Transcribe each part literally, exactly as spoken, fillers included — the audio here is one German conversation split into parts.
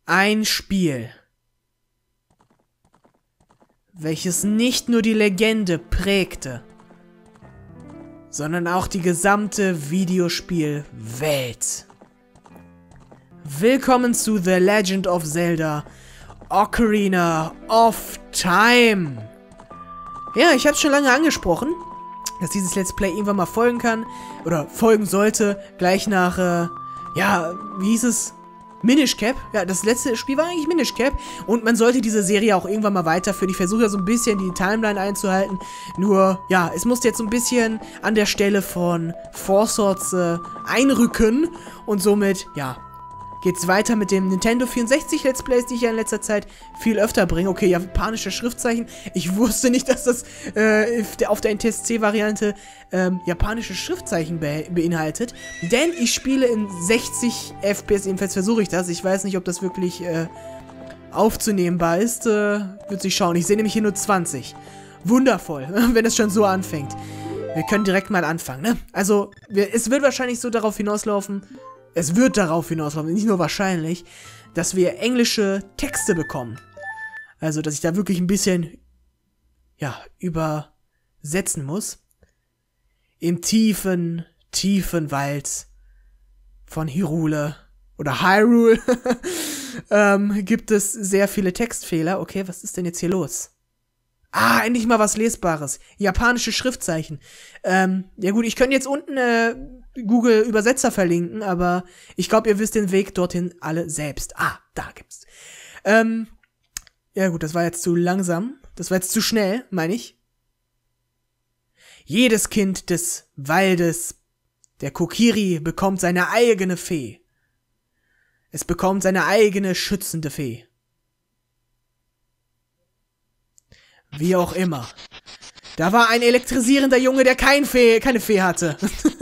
Ein Spiel, welches nicht nur die Legende prägte, sondern auch die gesamte Videospielwelt. Willkommen zu The Legend of Zelda Ocarina of Time. Ja, ich habe es schon lange angesprochen, dass dieses Let's Play irgendwann mal folgen kann, oder folgen sollte, gleich nach, äh, ja, wie hieß es? Minish Cap. Ja, das letzte Spiel war eigentlich Minish Cap. Und man sollte diese Serie auch irgendwann mal weiterführen. Ich versuche ja so ein bisschen die Timeline einzuhalten. Nur, ja, es musste jetzt so ein bisschen an der Stelle von Four Swords äh, einrücken. Und somit, ja, geht's weiter mit dem Nintendo vierundsechzig Let's Plays, die ich ja in letzter Zeit viel öfter bringe. Okay, japanische Schriftzeichen. Ich wusste nicht, dass das äh, auf der N T S C-Variante ähm, japanische Schriftzeichen be beinhaltet. Denn ich spiele in sechzig F P S, jedenfalls versuche ich das. Ich weiß nicht, ob das wirklich äh, aufzunehmbar ist. Äh, wird sich schauen. Ich sehe nämlich hier nur zwanzig. Wundervoll, wenn es schon so anfängt. Wir können direkt mal anfangen, ne? Also, wir, es wird wahrscheinlich so darauf hinauslaufen, Es wird darauf hinauslaufen, nicht nur wahrscheinlich, dass wir englische Texte bekommen. Also, dass ich da wirklich ein bisschen, ja, übersetzen muss. Im tiefen, tiefen Wald von Hyrule oder Hyrule ähm, gibt es sehr viele Textfehler. Okay, was ist denn jetzt hier los? Ah, endlich mal was Lesbares. Japanische Schriftzeichen. Ähm, ja gut, ich könnte jetzt unten äh, Google Übersetzer verlinken, aber ich glaube, ihr wisst den Weg dorthin alle selbst. Ah, da gibt's. Ähm, ja gut, das war jetzt zu langsam. Das war jetzt zu schnell, meine ich. Jedes Kind des Waldes, der Kokiri, bekommt seine eigene Fee. Es bekommt seine eigene schützende Fee. Wie auch immer. Da war ein elektrisierender Junge, der kein Fee, keine Fee hatte.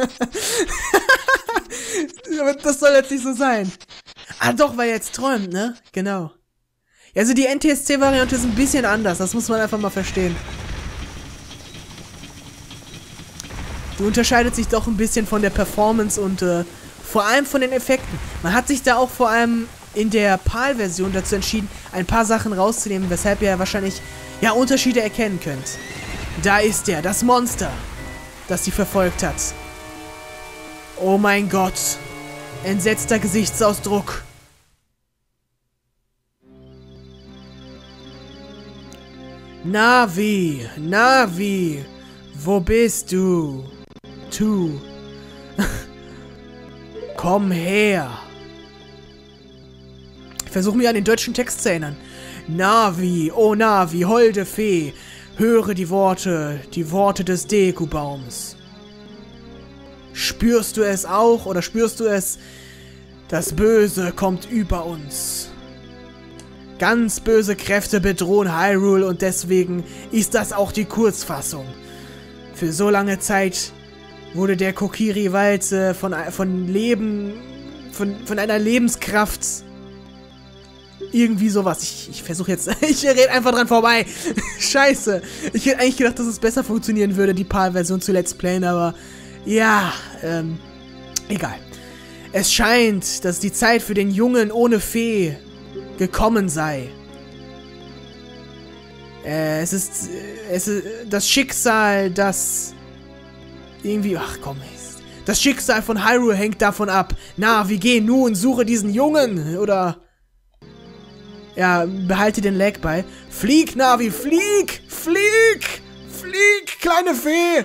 Aber das soll jetzt nicht so sein. Ah doch, weil er jetzt träumt, ne? Genau. Ja, also die N T S C-Variante ist ein bisschen anders. Das muss man einfach mal verstehen. Die unterscheidet sich doch ein bisschen von der Performance und äh, vor allem von den Effekten. Man hat sich da auch vor allem in der PAL-Version dazu entschieden, ein paar Sachen rauszunehmen, weshalb ihr ja wahrscheinlich ja Unterschiede erkennen könnt. Da ist er, das Monster, das sie verfolgt hat. Oh mein Gott. Entsetzter Gesichtsausdruck. Navi, Navi, wo bist du? Tu. Komm her. Ich versuche mich an den deutschen Text zu erinnern. Navi, oh Navi, holde Fee, höre die Worte, die Worte des Deku-Baums. Spürst du es auch oder spürst du es? Das Böse kommt über uns. Ganz böse Kräfte bedrohen Hyrule und deswegen ist das auch die Kurzfassung. Für so lange Zeit wurde der Kokiri-Wald äh, von, von Leben, von, von einer Lebenskraft irgendwie sowas. Ich, ich versuche jetzt, ich rede einfach dran vorbei. Scheiße. Ich hätte eigentlich gedacht, dass es besser funktionieren würde, die PAL-Version zu Let's Playen, aber ja, ähm, egal. Es scheint, dass die Zeit für den Jungen ohne Fee gekommen sei. Äh, es ist, es ist das Schicksal, das irgendwie, ach komm, das Schicksal von Hyrule hängt davon ab. Na, wie geh nun, suche diesen Jungen, oder ja, behalte den Lag bei. Flieg, Navi, flieg! Flieg! Flieg, kleine Fee!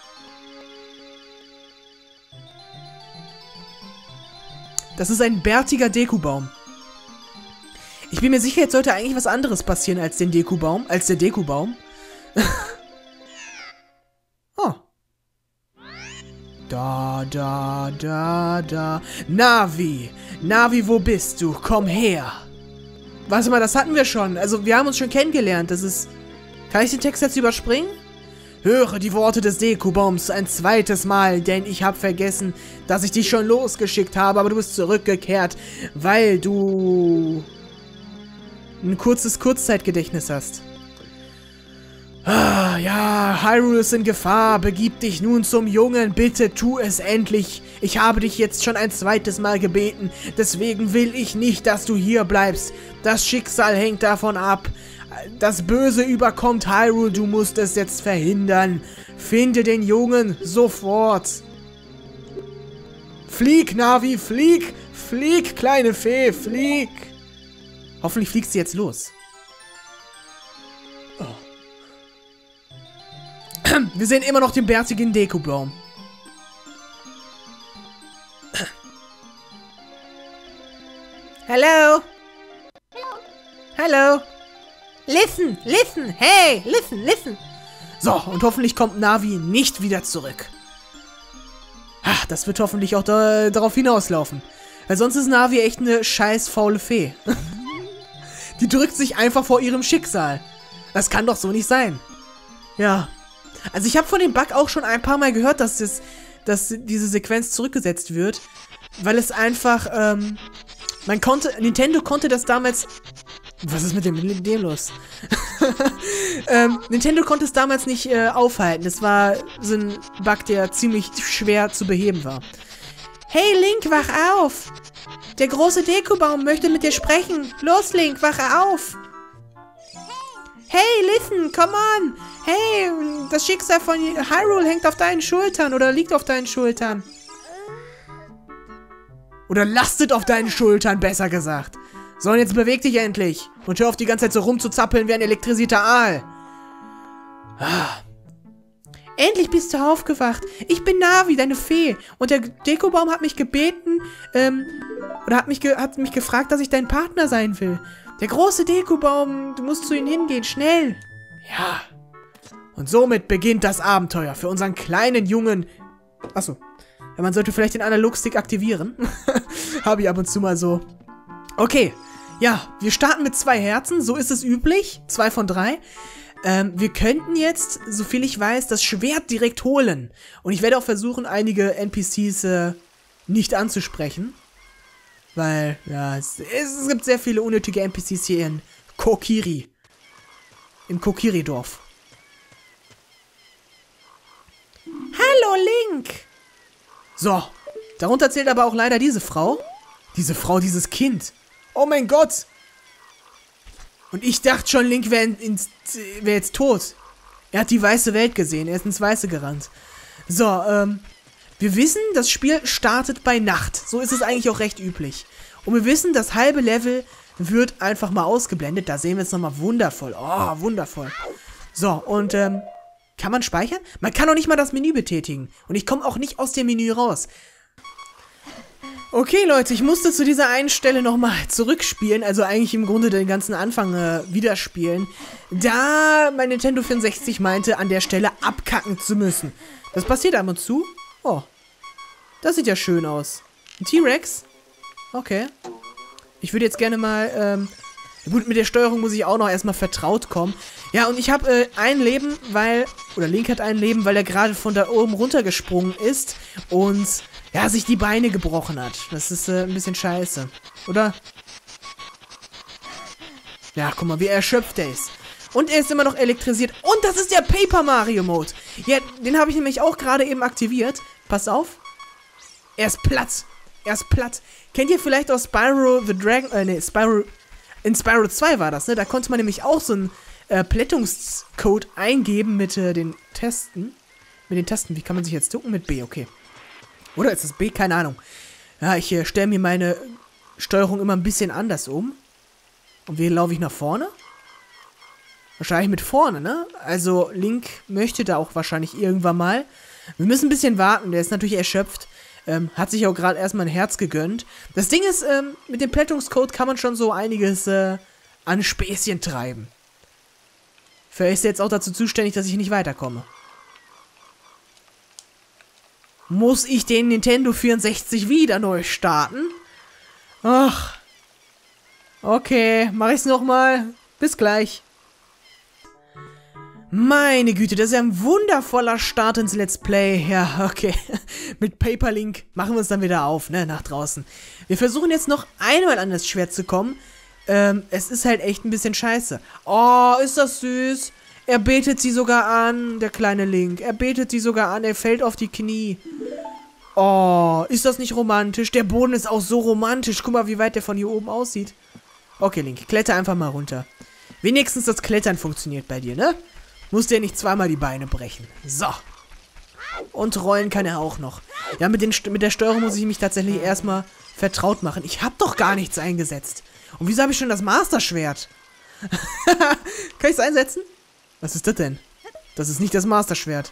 Das ist ein bärtiger Deku-Baum. Ich bin mir sicher, jetzt sollte eigentlich was anderes passieren als den Deku-Baum, als der Deku-Baum. Oh. Da, da, da, da. Navi! Navi, wo bist du? Komm her! Warte mal, das hatten wir schon. Also, wir haben uns schon kennengelernt. Das ist... Kann ich den Text jetzt überspringen? Höre die Worte des Deku-Baums ein zweites Mal, denn ich habe vergessen, dass ich dich schon losgeschickt habe, aber du bist zurückgekehrt, weil du ein kurzes Kurzzeitgedächtnis hast. Ah, ja, Hyrule ist in Gefahr. Begib dich nun zum Jungen. Bitte tu es endlich. Ich habe dich jetzt schon ein zweites Mal gebeten. Deswegen will ich nicht, dass du hier bleibst. Das Schicksal hängt davon ab. Das Böse überkommt Hyrule. Du musst es jetzt verhindern. Finde den Jungen sofort. Flieg, Navi, flieg. Flieg, kleine Fee, flieg. Hoffentlich fliegt sie jetzt los. Oh. Wir sehen immer noch den bärtigen Dekubaum. Hello. Hello. Listen, listen, hey, listen, listen. So, und hoffentlich kommt Navi nicht wieder zurück. Ach, das wird hoffentlich auch da, darauf hinauslaufen. Weil sonst ist Navi echt eine scheiß faule Fee. Die drückt sich einfach vor ihrem Schicksal. Das kann doch so nicht sein. Ja. Also ich habe von dem Bug auch schon ein paar Mal gehört, dass, das, dass diese Sequenz zurückgesetzt wird. Weil es einfach, ähm, man konnte, Nintendo konnte das damals... Was ist mit dem, mit dem los? ähm, Nintendo konnte es damals nicht äh, aufhalten. Das war so ein Bug, der ziemlich schwer zu beheben war. Hey Link, wach auf! Der große Dekubaum möchte mit dir sprechen. Los Link, wache auf! Hey, listen, come on! Hey, das Schicksal von Hyrule hängt auf deinen Schultern oder liegt auf deinen Schultern. Oder lastet auf deinen Schultern, besser gesagt. So, und jetzt beweg dich endlich. Und hör auf, die ganze Zeit so rumzuzappeln wie ein elektrisierter Aal. Ah. Endlich bist du aufgewacht. Ich bin Navi, deine Fee. Und der Dekubaum hat mich gebeten, ähm, oder hat mich, ge hat mich gefragt, dass ich dein Partner sein will. Der große Dekubaum, du musst zu ihm hingehen, schnell. Ja. Und somit beginnt das Abenteuer für unseren kleinen Jungen. Achso. Ja, man sollte vielleicht den Analogstick aktivieren. Habe ich ab und zu mal so. Okay. Ja, wir starten mit zwei Herzen, so ist es üblich. Zwei von drei. Ähm, wir könnten jetzt, soviel ich weiß, das Schwert direkt holen. Und ich werde auch versuchen, einige N P Cs äh, nicht anzusprechen. Weil, ja, es, es gibt sehr viele unnötige N P Cs hier in Kokiri. Im Kokiri-Dorf. Hallo, Link! So, darunter zählt aber auch leider diese Frau. Diese Frau, dieses Kind. Oh mein Gott! Und ich dachte schon, Link wäre wär jetzt tot. Er hat die weiße Welt gesehen. Er ist ins Weiße gerannt. So, ähm... wir wissen, das Spiel startet bei Nacht. So ist es eigentlich auch recht üblich. Und wir wissen, das halbe Level wird einfach mal ausgeblendet. Da sehen wir es nochmal wundervoll. Oh, wundervoll. So, und, ähm... kann man speichern? Man kann auch nicht mal das Menü betätigen. Und ich komme auch nicht aus dem Menü raus. Okay, Leute, ich musste zu dieser einen Stelle nochmal zurückspielen, also eigentlich im Grunde den ganzen Anfang äh, wieder spielen, da mein Nintendo vierundsechzig meinte, an der Stelle abkacken zu müssen. Das passiert ab und zu. Oh, das sieht ja schön aus. Ein T-Rex? Okay. Ich würde jetzt gerne mal, ähm, gut, mit der Steuerung muss ich auch noch erstmal vertraut kommen. Ja, und ich habe äh, ein Leben, weil, oder Link hat ein Leben, weil er gerade von da oben runtergesprungen ist und... ja, sich die Beine gebrochen hat. Das ist äh, ein bisschen scheiße. Oder? Ja, guck mal, wie erschöpft er ist. Und er ist immer noch elektrisiert. Und das ist der Paper Mario Mode. Ja, den habe ich nämlich auch gerade eben aktiviert. Pass auf. Er ist platt. Er ist platt. Kennt ihr vielleicht aus Spyro the Dragon... Äh, nee, Spyro... In Spyro zwei war das, ne? Da konnte man nämlich auch so einen äh, Plättungscode eingeben mit äh, den Tasten. Mit den Tasten. Wie kann man sich jetzt ducken? Mit B, okay. Oder ist das B? Keine Ahnung. Ja, ich äh, stelle mir meine Steuerung immer ein bisschen anders um. Und wie laufe ich nach vorne? Wahrscheinlich mit vorne, ne? Also Link möchte da auch wahrscheinlich irgendwann mal. Wir müssen ein bisschen warten. Der ist natürlich erschöpft. Ähm, hat sich auch gerade erstmal ein Herz gegönnt. Das Ding ist, ähm, mit dem Plättungscode kann man schon so einiges äh, an Späßchen treiben. Vielleicht ist er jetzt auch dazu zuständig, dass ich nicht weiterkomme. Muss ich den Nintendo vierundsechzig wieder neu starten? Ach. Okay, mach ich's nochmal. Bis gleich. Meine Güte, das ist ja ein wundervoller Start ins Let's Play. Ja, okay. Mit Paperlink machen wir es dann wieder auf, ne, nach draußen. Wir versuchen jetzt noch einmal an das Schwert zu kommen. Ähm, es ist halt echt ein bisschen scheiße. Oh, ist das süß. Er betet sie sogar an, der kleine Link. Er betet sie sogar an, er fällt auf die Knie. Oh, ist das nicht romantisch? Der Boden ist auch so romantisch. Guck mal, wie weit der von hier oben aussieht. Okay, Link, kletter einfach mal runter. Wenigstens das Klettern funktioniert bei dir, ne? Musst dir nicht zweimal die Beine brechen. So. Und rollen kann er auch noch. Ja, mit, den, mit der Steuerung muss ich mich tatsächlich erstmal vertraut machen. Ich habe doch gar nichts eingesetzt. Und wieso habe ich schon das Master-Schwert? Kann ich es einsetzen? Was ist das denn? Das ist nicht das Master-Schwert.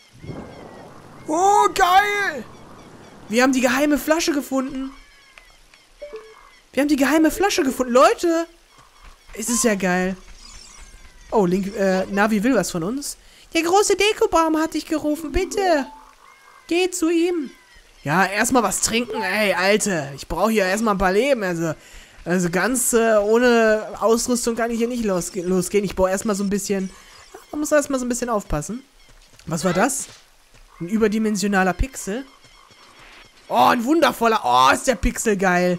Oh, geil! Wir haben die geheime Flasche gefunden. Wir haben die geheime Flasche gefunden. Leute! Es ist ja geil. Oh, Link, äh, Navi will was von uns. Der große Dekobaum hat dich gerufen, bitte. Geh zu ihm. Ja, erstmal was trinken. Ey, Alte, ich brauche hier erstmal ein paar Leben. Also, also ganz äh, ohne Ausrüstung kann ich hier nicht losge losgehen. Ich brauche erstmal so ein bisschen... Man muss erstmal so ein bisschen aufpassen. Was war das? Ein überdimensionaler Pixel. Oh, ein wundervoller... Oh, ist der Pixel geil.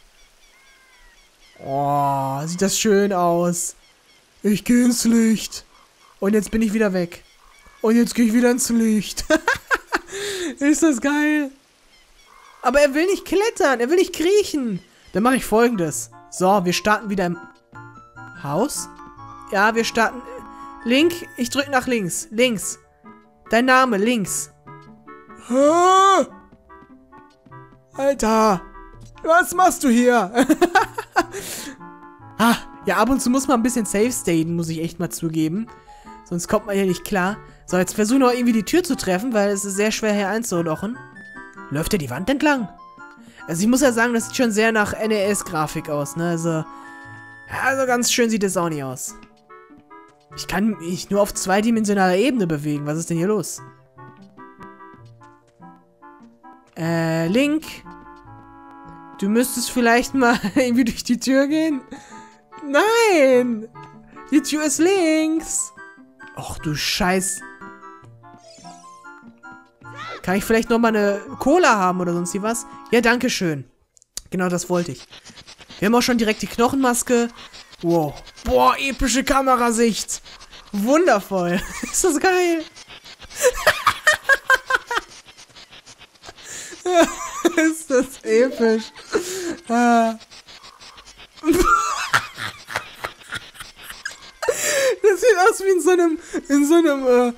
Oh, sieht das schön aus. Ich gehe ins Licht. Und jetzt bin ich wieder weg. Und jetzt gehe ich wieder ins Licht. Ist das geil? Aber er will nicht klettern. Er will nicht kriechen. Dann mache ich Folgendes. So, wir starten wieder im Haus. Ja, wir starten... Link, ich drücke nach links. Links. Dein Name, links. Hä? Alter. Was machst du hier? Ah, ja, ab und zu muss man ein bisschen safe staten, muss ich echt mal zugeben. Sonst kommt man hier nicht klar. So, jetzt versuche ich noch irgendwie die Tür zu treffen, weil es ist sehr schwer hier einzulochen. Läuft er die Wand entlang? Also ich muss ja sagen, das sieht schon sehr nach N E S-Grafik aus, ne? Also, ja, also ganz schön sieht es auch nicht aus. Ich kann mich nur auf zweidimensionaler Ebene bewegen. Was ist denn hier los? Äh, Link? Du müsstest vielleicht mal irgendwie durch die Tür gehen? Nein! Die Tür ist links! Och, du Scheiß. Kann ich vielleicht noch mal eine Cola haben oder sonst wie was? Ja, danke schön. Genau das wollte ich. Wir haben auch schon direkt die Knochenmaske. Wow. Boah, epische Kamerasicht. Wundervoll. Ist das geil? Ist das episch. Das sieht aus wie in so einem, in so einem, äh,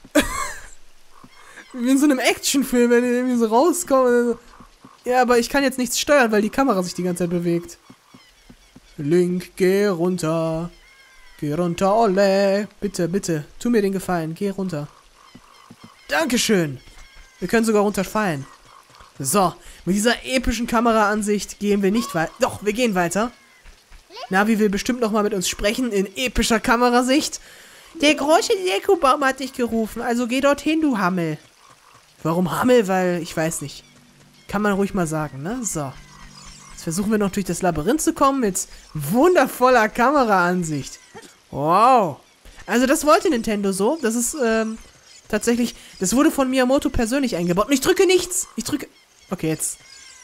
wie in so einem Actionfilm, wenn die irgendwie so rauskommen. Ja, aber ich kann jetzt nichts steuern, weil die Kamera sich die ganze Zeit bewegt. Link, geh runter. Geh runter, Olle. Bitte, bitte, tu mir den Gefallen, geh runter. Dankeschön. Wir können sogar runterfallen. So, mit dieser epischen Kameraansicht gehen wir nicht weiter. Doch, wir gehen weiter. Navi will bestimmt nochmal mit uns sprechen in epischer Kamerasicht. Der große Dekobaum hat dich gerufen, also geh dorthin, du Hammel. Warum Hammel? Weil, ich weiß nicht. Kann man ruhig mal sagen, ne? So. Jetzt versuchen wir noch durch das Labyrinth zu kommen mit wundervoller Kameraansicht. Wow. Also das wollte Nintendo so. Das ist, ähm, tatsächlich, das wurde von Miyamoto persönlich eingebaut. Und ich drücke nichts. Ich drücke... Okay, jetzt.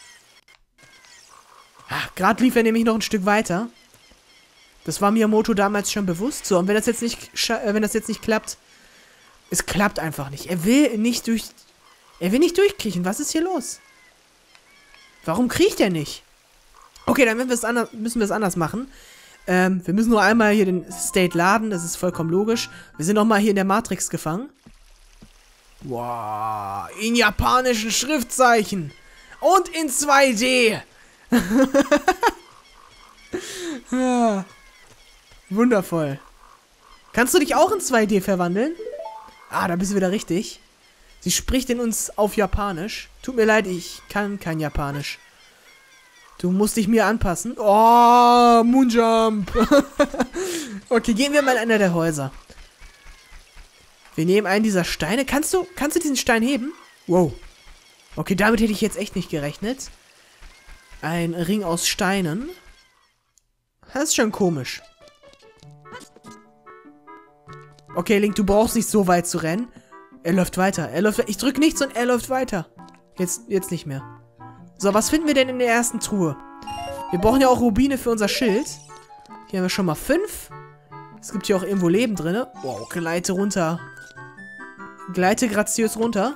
Ah, gerade lief er nämlich noch ein Stück weiter. Das war Miyamoto damals schon bewusst. So, und wenn das jetzt nicht, äh, wenn das jetzt nicht klappt, es klappt einfach nicht. Er will nicht durch, er will nicht durchkriechen. Was ist hier los? Warum kriecht er nicht? Okay, dann müssen wir es anders, müssen wir es anders machen. Ähm, wir müssen nur einmal hier den State laden. Das ist vollkommen logisch. Wir sind nochmal hier in der Matrix gefangen. Wow, in japanischen Schriftzeichen. Und in zwei D. Ja. Wundervoll. Kannst du dich auch in zwei D verwandeln? Ah, da bist du wieder richtig. Sie spricht in uns auf Japanisch. Tut mir leid, ich kann kein Japanisch. Du musst dich mir anpassen. Oh, Moonjump. Okay, gehen wir mal in einer der Häuser. Wir nehmen einen dieser Steine. Kannst du, kannst du diesen Stein heben? Wow. Okay, damit hätte ich jetzt echt nicht gerechnet. Ein Ring aus Steinen. Das ist schon komisch. Okay, Link, du brauchst nicht so weit zu rennen. Er läuft weiter. Er läuft. Ich drücke nichts und er läuft weiter. Jetzt, jetzt nicht mehr. So, was finden wir denn in der ersten Truhe? Wir brauchen ja auch Rubine für unser Schild. Hier haben wir schon mal fünf. Es gibt hier auch irgendwo Leben drin. Wow, gleite runter. Gleite graziös runter.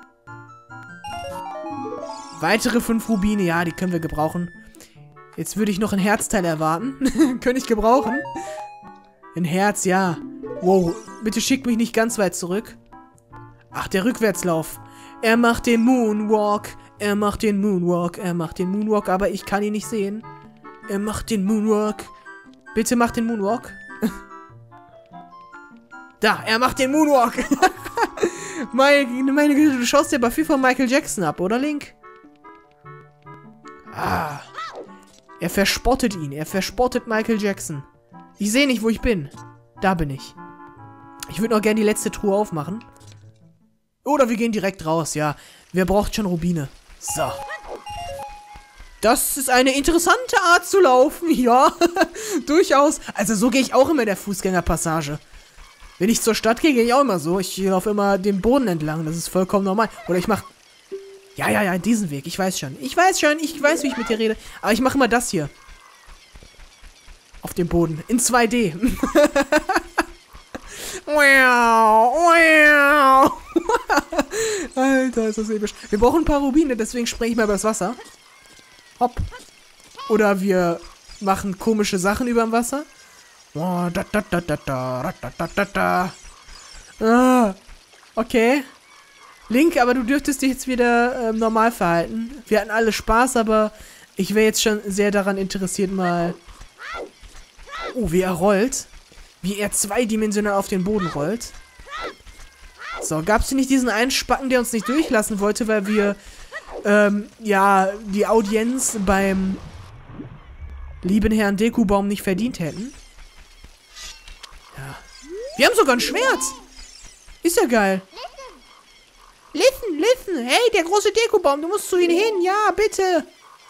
Weitere fünf Rubine. Ja, die können wir gebrauchen. Jetzt würde ich noch ein Herzteil erwarten. Könnte ich gebrauchen. Ein Herz, ja. Wow, bitte schick mich nicht ganz weit zurück. Ach, der Rückwärtslauf. Er macht den Moonwalk. Er macht den Moonwalk. Er macht den Moonwalk, aber ich kann ihn nicht sehen. Er macht den Moonwalk. Bitte mach den Moonwalk. Da, er macht den Moonwalk. meine, meine Güte, du schaust dir aber viel von Michael Jackson ab, oder, Link? Ah. Er verspottet ihn. Er verspottet Michael Jackson. Ich sehe nicht, wo ich bin. Da bin ich. Ich würde noch gerne die letzte Truhe aufmachen. Oder wir gehen direkt raus, ja. Wer braucht schon Rubine? So. Das ist eine interessante Art zu laufen, ja. Durchaus. Also so gehe ich auch immer in der Fußgängerpassage. Wenn ich zur Stadt gehe, gehe ich auch immer so. Ich laufe immer den Boden entlang. Das ist vollkommen normal. Oder ich mache... Ja, ja, ja, diesen Weg. Ich weiß schon. Ich weiß schon. Ich weiß, wie ich mit dir rede. Aber ich mache immer das hier. Auf dem Boden. In zwei D. Alter, ist das episch. Wir brauchen ein paar Rubine, deswegen springe ich mal übers Wasser. Hopp. Oder wir machen komische Sachen überm Wasser. Ah, okay. Link, aber du dürftest dich jetzt wieder ähm, normal verhalten. Wir hatten alle Spaß, aber ich wäre jetzt schon sehr daran interessiert, mal... Oh, wie er rollt. Wie er zweidimensional auf den Boden rollt. So, gab es hier nicht diesen einen Spacken, der uns nicht durchlassen wollte, weil wir, ähm, ja, die Audienz beim lieben Herrn Dekubaum nicht verdient hätten? Ja. Wir haben sogar ein Schwert! Ist ja geil. Listen, listen. Hey, der große Dekubaum, du musst zu ihm hin. Ja, bitte.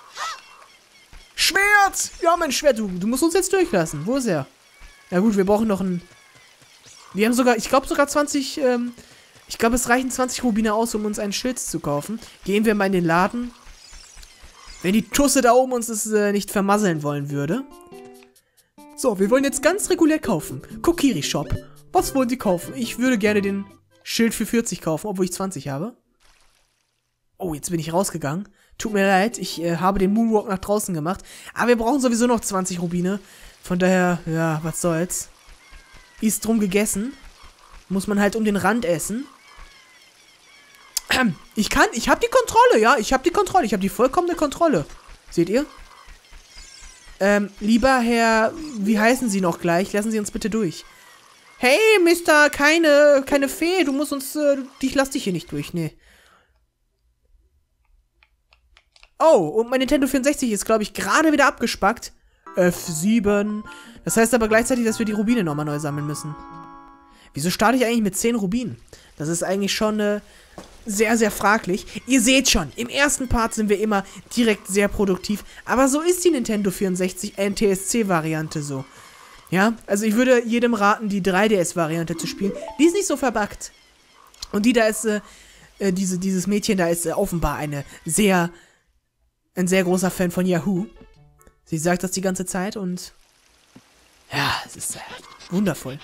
Schwert! Wir haben ein Schwert. Du, du musst uns jetzt durchlassen. Wo ist er? Ja gut, wir brauchen noch ein... Wir haben sogar, ich glaube sogar zwanzig, ähm... Ich glaube, es reichen zwanzig Rubine aus, um uns einen Schild zu kaufen. Gehen wir mal in den Laden. Wenn die Tusse da oben uns das äh, nicht vermasseln wollen würde. So, wir wollen jetzt ganz regulär kaufen. Kokiri Shop. Was wollen Sie kaufen? Ich würde gerne den Schild für vierzig kaufen, obwohl ich zwanzig habe. Oh, jetzt bin ich rausgegangen. Tut mir leid, ich äh, habe den Moonwalk nach draußen gemacht. Aber wir brauchen sowieso noch zwanzig Rubine. Von daher, ja, was soll's. Ist drum gegessen. Muss man halt um den Rand essen. Ich kann, ich habe die Kontrolle, ja. Ich habe die Kontrolle. Ich habe die vollkommene Kontrolle. Seht ihr? Ähm, lieber Herr, wie heißen Sie noch gleich? Lassen Sie uns bitte durch. Hey, Mister, keine, keine Fee. Du musst uns, äh, ich lass dich hier nicht durch, nee. Oh, und mein Nintendo vierundsechzig ist, glaube ich, gerade wieder abgespackt. F sieben. Das heißt aber gleichzeitig, dass wir die Rubine nochmal neu sammeln müssen. Wieso starte ich eigentlich mit zehn Rubinen? Das ist eigentlich schon äh, sehr, sehr fraglich. Ihr seht schon, im ersten Part sind wir immer direkt sehr produktiv. Aber so ist die Nintendo vierundsechzig N T S C-Variante so. Ja, also ich würde jedem raten, die drei D S-Variante zu spielen. Die ist nicht so verbuggt. Und die da ist, äh, äh, diese, dieses Mädchen da ist äh, offenbar eine sehr, ein sehr großer Fan von Yahoo. Sie sagt das die ganze Zeit und ja, es ist äh, wundervoll.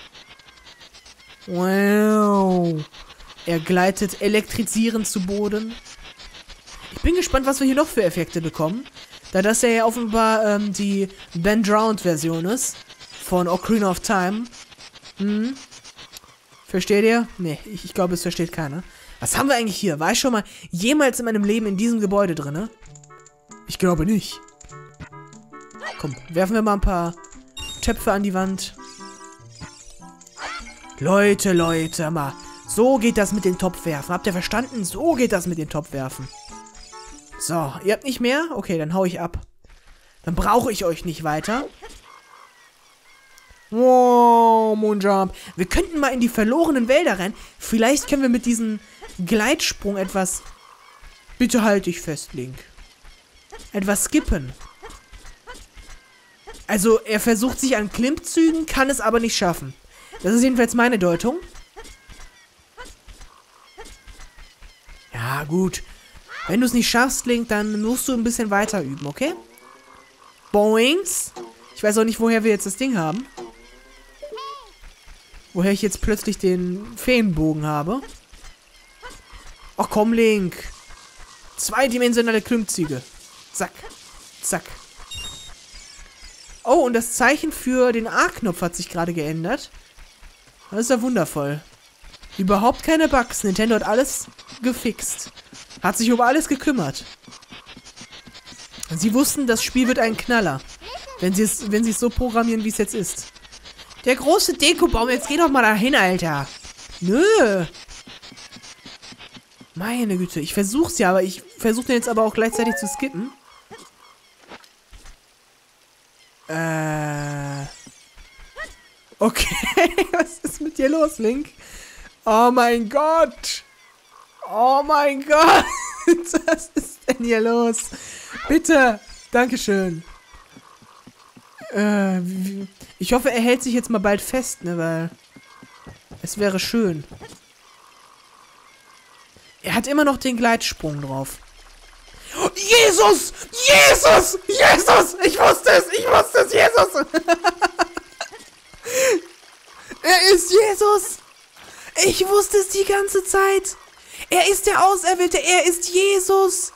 Wow. Er gleitet elektrisierend zu Boden. Ich bin gespannt, was wir hier noch für Effekte bekommen. Da das ja offenbar ähm, die Ben Drowned-Version ist. Von Ocarina of Time. Hm. Versteht ihr? Nee, ich, ich glaube, es versteht keiner. Was haben wir eigentlich hier? War ich schon mal jemals in meinem Leben in diesem Gebäude drin? Ich glaube nicht. Komm, werfen wir mal ein paar Töpfe an die Wand. Leute, Leute, mal. So geht das mit den Topfwerfen. Habt ihr verstanden? So geht das mit den Topfwerfen. So, ihr habt nicht mehr? Okay, dann hau ich ab. Dann brauche ich euch nicht weiter. Wow, Moonjump. Wir könnten mal in die verlorenen Wälder rennen. Vielleicht können wir mit diesem Gleitsprung etwas... Bitte halt dich fest, Link. Etwas skippen. Also, er versucht sich an Klimmzügen, kann es aber nicht schaffen. Das ist jedenfalls meine Deutung. Ja, gut. Wenn du es nicht schaffst, Link, dann musst du ein bisschen weiter üben, okay? Boings. Ich weiß auch nicht, woher wir jetzt das Ding haben. woher ich jetzt plötzlich den Feenbogen habe. Ach komm, Link. Zweidimensionale Klimmzüge. Zack. Zack. Oh, und das Zeichen für den A-Knopf hat sich gerade geändert. Das ist ja wundervoll. Überhaupt keine Bugs. Nintendo hat alles gefixt. Hat sich um alles gekümmert. Sie wussten, das Spiel wird ein Knaller. Wenn sie es, wenn sie es so programmieren, wie es jetzt ist. Der große Dekobaum, jetzt geh doch mal dahin, Alter. Nö. Meine Güte, ich versuch's ja, aber ich versuche den jetzt aber auch gleichzeitig zu skippen. Äh. Okay, was ist mit dir los, Link? Oh mein Gott. Oh mein Gott. Was ist denn hier los? Bitte. Dankeschön. Äh, ich hoffe, er hält sich jetzt mal bald fest, ne, weil es wäre schön. Er hat immer noch den Gleitsprung drauf. Oh, Jesus! Jesus! Jesus! Ich wusste es! Ich wusste es! Jesus! Er ist Jesus! Ich wusste es die ganze Zeit! Er ist der Auserwählte! Er ist Jesus!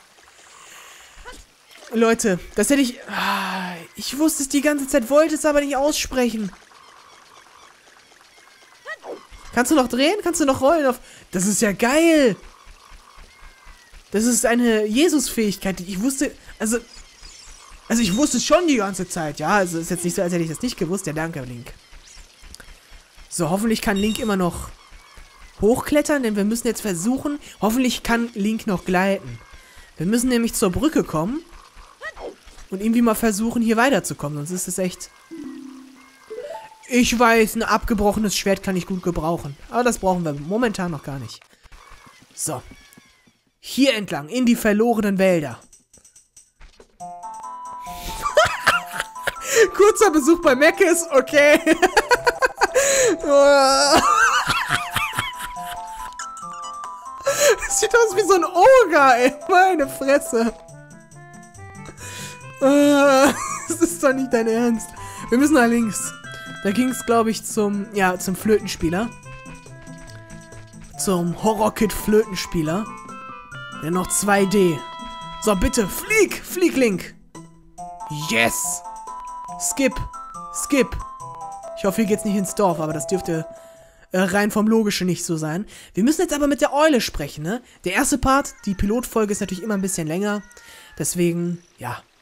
Leute, das hätte ich... Ich wusste es die ganze Zeit, wollte es aber nicht aussprechen. Kannst du noch drehen? Kannst du noch rollen? Auf das ist ja geil! Das ist eine Jesus-Fähigkeit, die ich wusste... Also... Also ich wusste es schon die ganze Zeit, ja? Also ist jetzt nicht so, als hätte ich das nicht gewusst. Ja, danke, Link. So, hoffentlich kann Link immer noch hochklettern, denn wir müssen jetzt versuchen... Hoffentlich kann Link noch gleiten. Wir müssen nämlich zur Brücke kommen und irgendwie mal versuchen, hier weiterzukommen. Sonst ist es echt... Ich weiß, ein abgebrochenes Schwert kann ich gut gebrauchen. Aber das brauchen wir momentan noch gar nicht. So. Hier entlang, in die verlorenen Wälder. Kurzer Besuch bei Meckes, okay. Sieht aus wie so ein Oger, ey. Meine Fresse. Das ist doch nicht dein Ernst. Wir müssen nach links. Da ging es, glaube ich, zum, ja, zum Flötenspieler. Zum Horror-Kid-Flötenspieler. Der noch zwei D. So, bitte, flieg! Flieg, Link! Yes! Skip! Skip! Ich hoffe, hier geht's nicht ins Dorf, aber das dürfte äh, rein vom Logischen nicht so sein. Wir müssen jetzt aber mit der Eule sprechen, ne? Der erste Part, die Pilotfolge, ist natürlich immer ein bisschen länger. Deswegen, ja,